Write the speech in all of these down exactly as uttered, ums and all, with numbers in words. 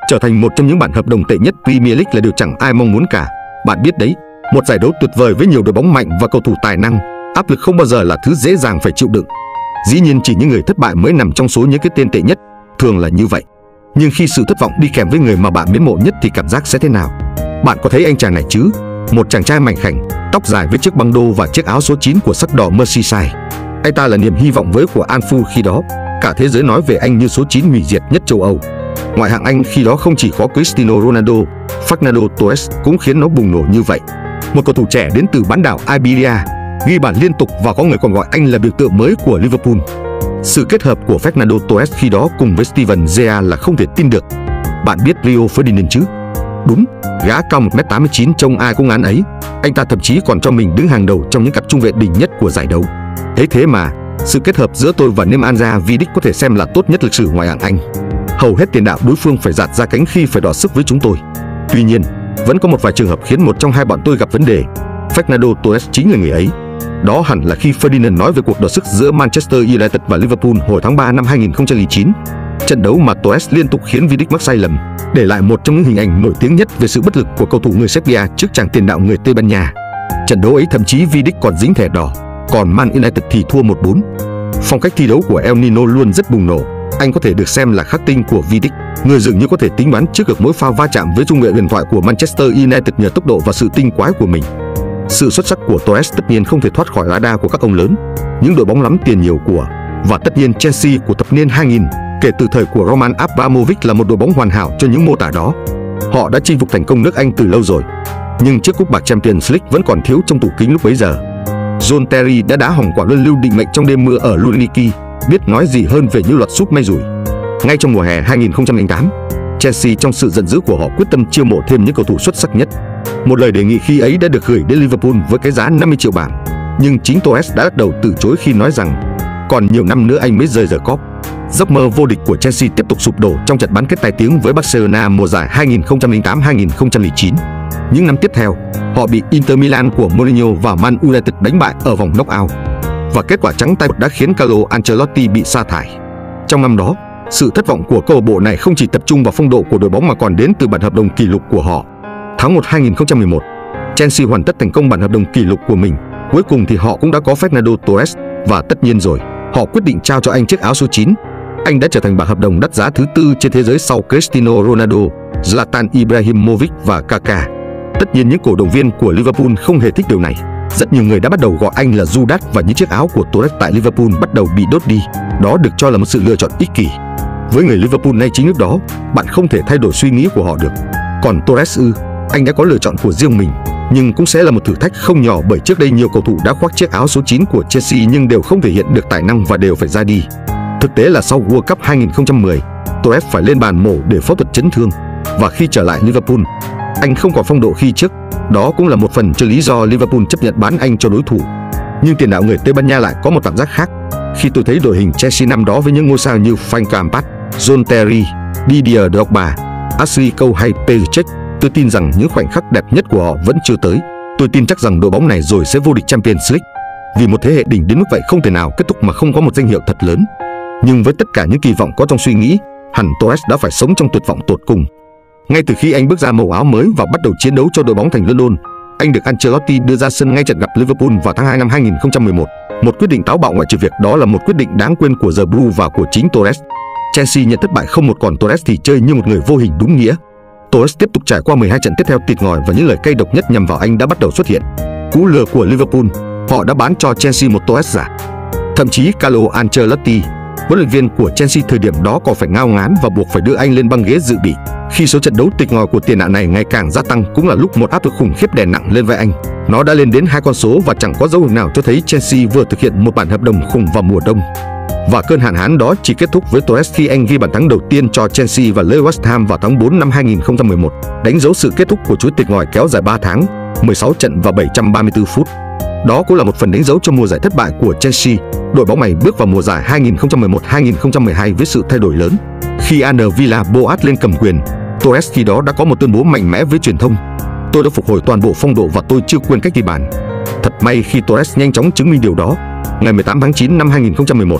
Trở thành một trong những bản hợp đồng tệ nhất Premier League là điều chẳng ai mong muốn cả. Bạn biết đấy, một giải đấu tuyệt vời với nhiều đội bóng mạnh và cầu thủ tài năng, áp lực không bao giờ là thứ dễ dàng phải chịu đựng. Dĩ nhiên chỉ những người thất bại mới nằm trong số những cái tên tệ nhất, thường là như vậy. Nhưng khi sự thất vọng đi kèm với người mà bạn mến mộ nhất thì cảm giác sẽ thế nào? Bạn có thấy anh chàng này chứ? Một chàng trai mảnh khảnh, tóc dài với chiếc băng đô và chiếc áo số chín của sắc đỏ Merseyside. Anh ta là niềm hy vọng với của Anfield khi đó. Cả thế giới nói về anh như số chín hủy diệt nhất châu Âu. Ngoại hạng Anh khi đó không chỉ có Cristiano Ronaldo, Fernando Torres cũng khiến nó bùng nổ như vậy. Một cầu thủ trẻ đến từ bán đảo Iberia, ghi bàn liên tục và có người còn gọi anh là biểu tượng mới của Liverpool. Sự kết hợp của Fernando Torres khi đó cùng với Steven Gerrard là không thể tin được. Bạn biết Rio Ferdinand chứ? Đúng, gã cao một mét tám mươi chín trông ai cũng ngán ấy. Anh ta thậm chí còn cho mình đứng hàng đầu trong những cặp trung vệ đỉnh nhất của giải đấu. Thế thế mà, sự kết hợp giữa tôi và Nemanja Vidic có thể xem là tốt nhất lịch sử ngoại hạng Anh. Hầu hết tiền đạo đối phương phải giạt ra cánh khi phải đọ sức với chúng tôi. Tuy nhiên, vẫn có một vài trường hợp khiến một trong hai bọn tôi gặp vấn đề. Fernando Torres chính là người ấy. Đó hẳn là khi Ferdinand nói về cuộc đọ sức giữa Manchester United và Liverpool hồi tháng ba năm hai nghìn không trăm lẻ chín. Trận đấu mà Torres liên tục khiến Vidic mắc sai lầm, để lại một trong những hình ảnh nổi tiếng nhất về sự bất lực của cầu thủ người Serbia trước chàng tiền đạo người Tây Ban Nha. Trận đấu ấy thậm chí Vidic còn dính thẻ đỏ, còn Man United thì thua một bốn. Phong cách thi đấu của El Nino luôn rất bùng nổ. Anh có thể được xem là khắc tinh của Vidic, người dường như có thể tính đoán trước được mỗi pha va chạm với trung vệ huyền thoại của Manchester United nhờ tốc độ và sự tinh quái của mình. Sự xuất sắc của Torres tất nhiên không thể thoát khỏi radar của các ông lớn, những đội bóng lắm tiền nhiều của, và tất nhiên Chelsea của thập niên hai nghìn, kể từ thời của Roman Abramovich là một đội bóng hoàn hảo cho những mô tả đó. Họ đã chinh phục thành công nước Anh từ lâu rồi, nhưng chiếc cúp bạc Champions League vẫn còn thiếu trong tủ kính lúc bấy giờ. John Terry đã đá hỏng quả luân lưu định mệnh trong đêm mưa ở Luniki, biết nói gì hơn về những loạt súp may rủi. Ngay trong mùa hè hai nghìn không trăm lẻ tám, Chelsea trong sự giận dữ của họ quyết tâm chiêu mộ thêm những cầu thủ xuất sắc nhất. Một lời đề nghị khi ấy đã được gửi đến Liverpool với cái giá năm mươi triệu bảng, nhưng chính Torres đã bắt đầu từ chối khi nói rằng còn nhiều năm nữa anh mới rời giờ cóp. Giấc mơ vô địch của Chelsea tiếp tục sụp đổ trong trận bán kết tai tiếng với Barcelona mùa giải hai nghìn không trăm lẻ tám hai nghìn không trăm lẻ chín. Những năm tiếp theo, họ bị Inter Milan của Mourinho và Man United đánh bại ở vòng knock-out. Và kết quả trắng tay đã khiến Carlo Ancelotti bị sa thải. Trong năm đó, sự thất vọng của câu lạc bộ này không chỉ tập trung vào phong độ của đội bóng mà còn đến từ bản hợp đồng kỷ lục của họ. Tháng một hai nghìn không trăm mười một, Chelsea hoàn tất thành công bản hợp đồng kỷ lục của mình. Cuối cùng thì họ cũng đã có Fernando Torres, và tất nhiên rồi, họ quyết định trao cho anh chiếc áo số chín. Anh đã trở thành bản hợp đồng đắt giá thứ tư trên thế giới sau Cristiano Ronaldo, Zlatan Ibrahimovic và Kaká. Tất nhiên những cổ động viên của Liverpool không hề thích điều này. Rất nhiều người đã bắt đầu gọi anh là Judas và những chiếc áo của Torres tại Liverpool bắt đầu bị đốt đi. Đó được cho là một sự lựa chọn ích kỷ. Với người Liverpool nay chính lúc đó, bạn không thể thay đổi suy nghĩ của họ được. Còn Torres ư, anh đã có lựa chọn của riêng mình, nhưng cũng sẽ là một thử thách không nhỏ bởi trước đây nhiều cầu thủ đã khoác chiếc áo số chín của Chelsea nhưng đều không thể hiện được tài năng và đều phải ra đi. Thực tế là sau World Cup hai nghìn không trăm mười, Torres phải lên bàn mổ để phẫu thuật chấn thương, và khi trở lại Liverpool, anh không còn phong độ khi trước. Đó cũng là một phần cho lý do Liverpool chấp nhận bán anh cho đối thủ. Nhưng tiền đạo người Tây Ban Nha lại có một cảm giác khác. Khi tôi thấy đội hình Chelsea năm đó với những ngôi sao như Frank Lampard, John Terry, Didier Drogba, Ashley Cole hay Petr Cech, tôi tin rằng những khoảnh khắc đẹp nhất của họ vẫn chưa tới. Tôi tin chắc rằng đội bóng này rồi sẽ vô địch Champions League, vì một thế hệ đỉnh đến mức vậy không thể nào kết thúc mà không có một danh hiệu thật lớn. Nhưng với tất cả những kỳ vọng có trong suy nghĩ, hẳn Torres đã phải sống trong tuyệt vọng tột cùng. Ngay từ khi anh bước ra màu áo mới và bắt đầu chiến đấu cho đội bóng thành London, anh được Ancelotti đưa ra sân ngay trận gặp Liverpool vào tháng hai năm hai nghìn không trăm mười một. Một quyết định táo bạo ngoại trừ việc đó là một quyết định đáng quên của The Blue và của chính Torres. Chelsea nhận thất bại không một, còn Torres thì chơi như một người vô hình đúng nghĩa. Torres tiếp tục trải qua mười hai trận tiếp theo tịt ngòi và những lời cay độc nhất nhằm vào anh đã bắt đầu xuất hiện. Cú lừa của Liverpool, họ đã bán cho Chelsea một Torres giả. Thậm chí Carlo Ancelotti, huấn luyện viên của Chelsea thời điểm đó còn phải ngao ngán và buộc phải đưa anh lên băng ghế dự bị. Khi số trận đấu tịt ngòi của tiền đạo này ngày càng gia tăng cũng là lúc một áp lực khủng khiếp đè nặng lên vai anh. Nó đã lên đến hai con số và chẳng có dấu hiệu nào cho thấy Chelsea vừa thực hiện một bản hợp đồng khủng vào mùa đông. Và cơn hạn hán đó chỉ kết thúc với Torres khi anh ghi bàn thắng đầu tiên cho Chelsea và lấy West Ham vào tháng bốn năm hai nghìn không trăm mười một, đánh dấu sự kết thúc của chuỗi tịt ngòi kéo dài ba tháng, mười sáu trận và bảy trăm ba mươi tư phút. Đó cũng là một phần đánh dấu cho mùa giải thất bại của Chelsea. Đội bóng này bước vào mùa giải hai nghìn không trăm mười một hai nghìn không trăm mười hai với sự thay đổi lớn. Khi Anne Villa-Boas lên cầm quyền, Torres khi đó đã có một tuyên bố mạnh mẽ với truyền thông: "Tôi đã phục hồi toàn bộ phong độ và tôi chưa quên cách ghi bàn." Thật may khi Torres nhanh chóng chứng minh điều đó. Ngày mười tám tháng chín năm hai nghìn không trăm mười một,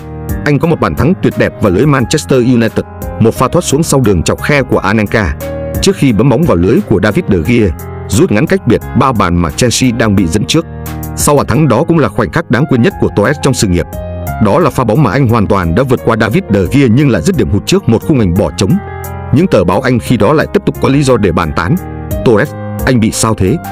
anh có một bàn thắng tuyệt đẹp vào lưới Manchester United, một pha thoát xuống sau đường chọc khe của Anelka trước khi bấm bóng vào lưới của David De Gea, rút ngắn cách biệt ba bàn mà Chelsea đang bị dẫn trước. Sau bàn thắng đó cũng là khoảnh khắc đáng quên nhất của Torres trong sự nghiệp. Đó là pha bóng mà anh hoàn toàn đã vượt qua David De Gea nhưng lại dứt điểm hụt trước một khung thành bỏ trống. Những tờ báo Anh khi đó lại tiếp tục có lý do để bàn tán: Torres, anh bị sao thế?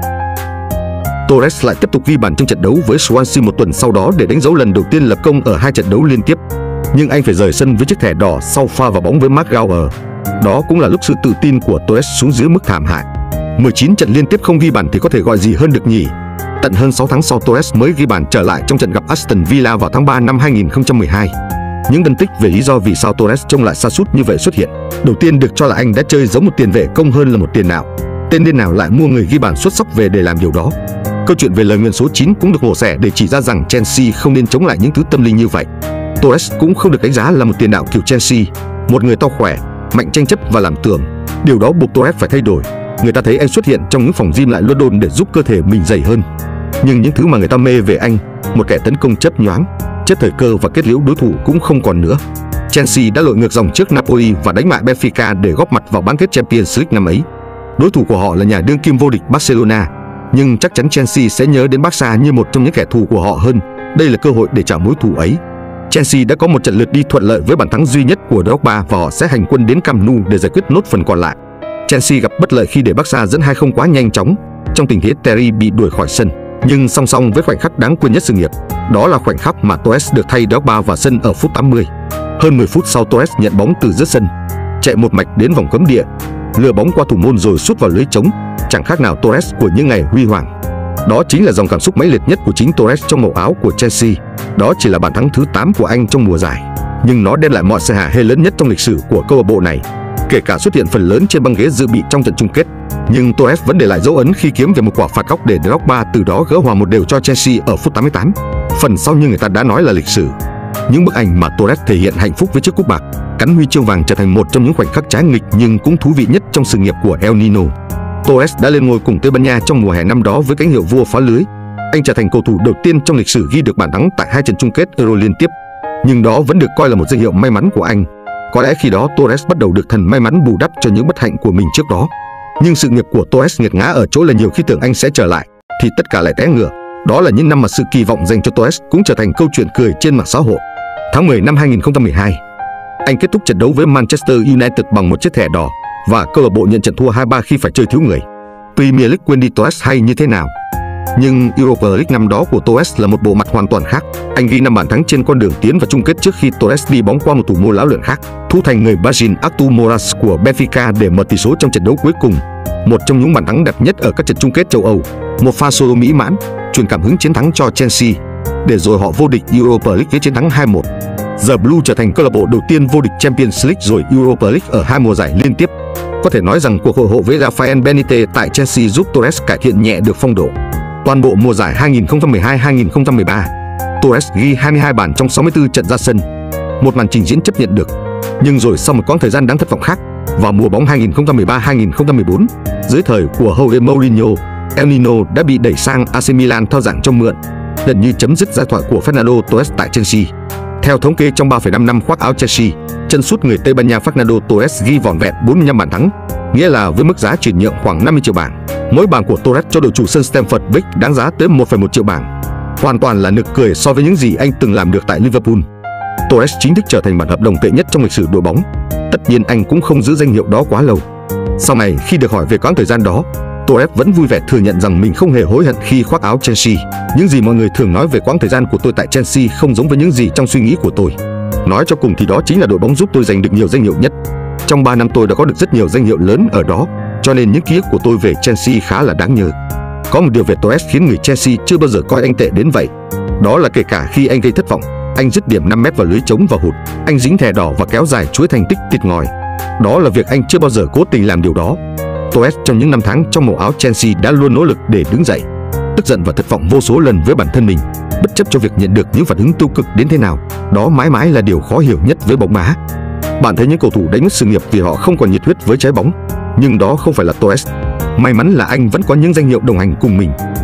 Torres lại tiếp tục ghi bàn trong trận đấu với Swansea một tuần sau đó để đánh dấu lần đầu tiên lập công ở hai trận đấu liên tiếp. Nhưng anh phải rời sân với chiếc thẻ đỏ sau pha vào bóng với Maguire. Đó cũng là lúc sự tự tin của Torres xuống dưới mức thảm hại. mười chín trận liên tiếp không ghi bàn thì có thể gọi gì hơn được nhỉ? Tận hơn sáu tháng sau, Torres mới ghi bàn trở lại trong trận gặp Aston Villa vào tháng ba năm hai nghìn không trăm mười hai. Những phân tích về lý do vì sao Torres trông lại sa sút như vậy xuất hiện. Đầu tiên được cho là anh đã chơi giống một tiền vệ công hơn là một tiền đạo. Tên điên nào lại mua người ghi bàn xuất sắc về để làm điều đó? Câu chuyện về lời nguyền số chín cũng được mổ xẻ để chỉ ra rằng Chelsea không nên chống lại những thứ tâm linh như vậy. Torres cũng không được đánh giá là một tiền đạo kiểu Chelsea, một người to khỏe, mạnh tranh chấp và làm tường. Điều đó buộc Torres phải thay đổi. Người ta thấy anh xuất hiện trong những phòng gym lại London để giúp cơ thể mình dày hơn. Nhưng những thứ mà người ta mê về anh, một kẻ tấn công chớp nhoáng, chất thời cơ và kết liễu đối thủ cũng không còn nữa. Chelsea đã lội ngược dòng trước Napoli và đánh bại Benfica để góp mặt vào bán kết Champions League năm ấy. Đối thủ của họ là nhà đương kim vô địch Barcelona, nhưng chắc chắn Chelsea sẽ nhớ đến Barca như một trong những kẻ thù của họ hơn. Đây là cơ hội để trả mối thù ấy. Chelsea đã có một trận lượt đi thuận lợi với bàn thắng duy nhất của Drogba và họ sẽ hành quân đến Camp Nou để giải quyết nốt phần còn lại. Chelsea gặp bất lợi khi để Barca dẫn hai không quá nhanh chóng trong tình thế Terry bị đuổi khỏi sân. Nhưng song song với khoảnh khắc đáng quên nhất sự nghiệp, đó là khoảnh khắc mà Torres được thay Drogba vào sân ở phút tám mươi. Hơn mười phút sau, Torres nhận bóng từ giữa sân, chạy một mạch đến vòng cấm địa, lừa bóng qua thủ môn rồi sút vào lưới trống, chẳng khác nào Torres của những ngày huy hoàng. Đó chính là dòng cảm xúc mãnh liệt nhất của chính Torres trong màu áo của Chelsea. Đó chỉ là bàn thắng thứ tám của anh trong mùa giải, nhưng nó đem lại mọi sự hả hê lớn nhất trong lịch sử của câu lạc bộ này, kể cả xuất hiện phần lớn trên băng ghế dự bị trong trận chung kết. Nhưng Torres vẫn để lại dấu ấn khi kiếm về một quả phạt góc để Drogba từ đó gỡ hòa một đều cho Chelsea ở phút tám mươi tám. Phần sau như người ta đã nói là lịch sử. Những bức ảnh mà Torres thể hiện hạnh phúc với chiếc cúp bạc, cắn huy chương vàng trở thành một trong những khoảnh khắc trái nghịch nhưng cũng thú vị nhất trong sự nghiệp của El Nino. Torres đã lên ngôi cùng Tây Ban Nha trong mùa hè năm đó với cánh hiệu vua phá lưới. Anh trở thành cầu thủ đầu tiên trong lịch sử ghi được bàn thắng tại hai trận chung kết Euro liên tiếp. Nhưng đó vẫn được coi là một danh hiệu may mắn của anh. Có lẽ khi đó Torres bắt đầu được thần may mắn bù đắp cho những bất hạnh của mình trước đó. Nhưng sự nghiệp của Torres nghiệt ngã ở chỗ là nhiều khi tưởng anh sẽ trở lại thì tất cả lại té ngửa. Đó là những năm mà sự kỳ vọng dành cho Torres cũng trở thành câu chuyện cười trên mạng xã hội. Tháng mười năm hai nghìn không trăm mười hai, anh kết thúc trận đấu với Manchester United bằng một chiếc thẻ đỏ và câu lạc bộ nhận trận thua hai ba khi phải chơi thiếu người. Premier League quên đi Torres hay như thế nào? Nhưng Europa League năm đó của Torres là một bộ mặt hoàn toàn khác. Anh ghi năm bàn thắng trên con đường tiến vào chung kết trước khi Torres đi bóng qua một thủ môn lão luyện khác, thủ thành người Brazil Artur Moraes của Benfica để mở tỷ số trong trận đấu cuối cùng. Một trong những bàn thắng đẹp nhất ở các trận chung kết châu Âu, một pha solo mỹ mãn, truyền cảm hứng chiến thắng cho Chelsea, để rồi họ vô địch Europa League với chiến thắng hai một. The Blue trở thành câu lạc bộ đầu tiên vô địch Champions League rồi Europa League ở hai mùa giải liên tiếp. Có thể nói rằng cuộc hội hộ với Rafael Benitez tại Chelsea giúp Torres cải thiện nhẹ được phong độ. Toàn bộ mùa giải hai nghìn không trăm mười hai hai nghìn không trăm mười ba, Torres ghi hai mươi hai bàn trong sáu mươi tư trận ra sân, một màn trình diễn chấp nhận được. Nhưng rồi sau một quãng thời gian đáng thất vọng khác, vào mùa bóng hai nghìn không trăm mười ba hai nghìn không trăm mười bốn, dưới thời của Jose Mourinho, El Nino đã bị đẩy sang a xê Milan theo dạng cho mượn, gần như chấm dứt giai thoại của Fernando Torres tại Chelsea. Theo thống kê, trong ba phẩy năm năm khoác áo Chelsea, chân sút người Tây Ban Nha Fernando Torres ghi vỏn vẹn bốn mươi lăm bàn thắng, nghĩa là với mức giá chuyển nhượng khoảng năm mươi triệu bảng. Mỗi bảng của Torres cho đội chủ sân Stamford Bridge đáng giá tới một phẩy một triệu bảng. Hoàn toàn là nực cười so với những gì anh từng làm được tại Liverpool. Torres chính thức trở thành bản hợp đồng tệ nhất trong lịch sử đội bóng. Tất nhiên anh cũng không giữ danh hiệu đó quá lâu. Sau này khi được hỏi về quãng thời gian đó, Torres vẫn vui vẻ thừa nhận rằng mình không hề hối hận khi khoác áo Chelsea. Những gì mọi người thường nói về quãng thời gian của tôi tại Chelsea không giống với những gì trong suy nghĩ của tôi. Nói cho cùng thì đó chính là đội bóng giúp tôi giành được nhiều danh hiệu nhất. Trong ba năm tôi đã có được rất nhiều danh hiệu lớn ở đó, cho nên những ký ức của tôi về Chelsea khá là đáng nhớ. Có một điều về Torres khiến người Chelsea chưa bao giờ coi anh tệ đến vậy. Đó là kể cả khi anh gây thất vọng, anh dứt điểm năm mét vào lưới trống và hụt, anh dính thẻ đỏ và kéo dài chuỗi thành tích tịt ngòi. Đó là việc anh chưa bao giờ cố tình làm điều đó. Torres trong những năm tháng trong màu áo Chelsea đã luôn nỗ lực để đứng dậy, tức giận và thất vọng vô số lần với bản thân mình, bất chấp cho việc nhận được những phản ứng tiêu cực đến thế nào. Đó mãi mãi là điều khó hiểu nhất với bóng đá. Bạn thấy những cầu thủ đánh mất sự nghiệp vì họ không còn nhiệt huyết với trái bóng, nhưng đó không phải là Torres. May mắn là anh vẫn có những danh hiệu đồng hành cùng mình.